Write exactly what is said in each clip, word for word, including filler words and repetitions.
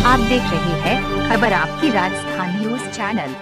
आप देख रहे हैं खबर आपकी राजस्थान न्यूज चैनल।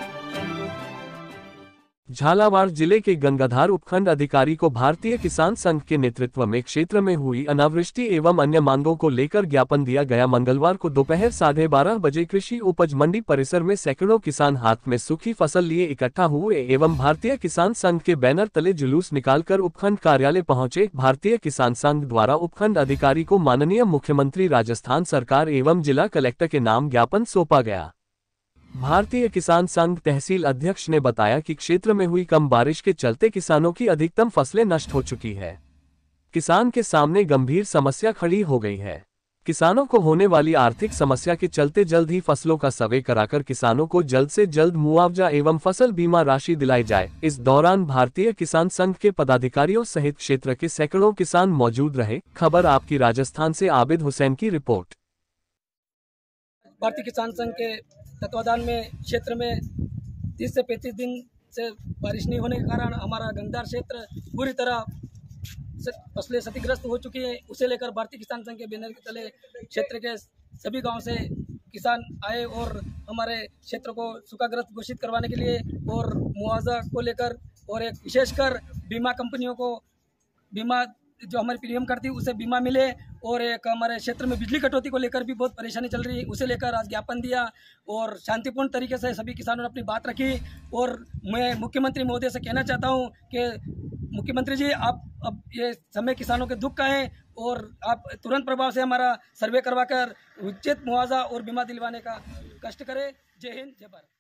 झालावाड़ जिले के गंगाधार उपखंड अधिकारी को भारतीय किसान संघ के नेतृत्व में क्षेत्र में हुई अनावृष्टि एवं अन्य मांगों को लेकर ज्ञापन दिया गया। मंगलवार को दोपहर साढ़े बारह बजे कृषि उपज मंडी परिसर में सैकड़ों किसान हाथ में सूखी फसल लिए इकट्ठा हुए एवं भारतीय किसान संघ के बैनर तले जुलूस निकालकर उपखंड कार्यालय पहुंचे। भारतीय किसान संघ द्वारा उपखंड अधिकारी को माननीय मुख्यमंत्री राजस्थान सरकार एवं जिला कलेक्टर के नाम ज्ञापन सौंपा गया। भारतीय किसान संघ तहसील अध्यक्ष ने बताया कि क्षेत्र में हुई कम बारिश के चलते किसानों की अधिकतम फसलें नष्ट हो चुकी है। किसान के सामने गंभीर समस्या खड़ी हो गई है। किसानों को होने वाली आर्थिक समस्या के चलते जल्द ही फसलों का सर्वे कराकर किसानों को जल्द से जल्द मुआवजा एवं फसल बीमा राशि दिलाई जाए। इस दौरान भारतीय किसान संघ के पदाधिकारियों सहित क्षेत्र के सैकड़ों किसान मौजूद रहे। खबर आपकी राजस्थान से आबिद हुसैन की रिपोर्ट। भारतीय किसान संघ के तत्वाधान में क्षेत्र में तीस से पैंतीस दिन से बारिश नहीं होने के कारण हमारा गंगाधार क्षेत्र पूरी तरह फसलें क्षतिग्रस्त हो चुकी हैं। उसे लेकर भारतीय किसान संघ के बैनर के तले क्षेत्र के सभी गांव से किसान आए और हमारे क्षेत्र को सूखाग्रस्त घोषित करवाने के लिए और मुआवजा को लेकर और एक विशेषकर बीमा कंपनियों को बीमा जो हमारी प्रीमियम करती है उसे बीमा मिले और एक हमारे क्षेत्र में बिजली कटौती को लेकर भी बहुत परेशानी चल रही है। उसे लेकर आज ज्ञापन दिया और शांतिपूर्ण तरीके से सभी किसानों ने अपनी बात रखी। और मैं मुख्यमंत्री महोदय से कहना चाहता हूं कि मुख्यमंत्री जी, आप अब ये समय किसानों के दुख का है और आप तुरंत प्रभाव से हमारा सर्वे करवाकर उचित मुआवजा और बीमा दिलवाने का कष्ट करें। जय हिंद, जय भारत।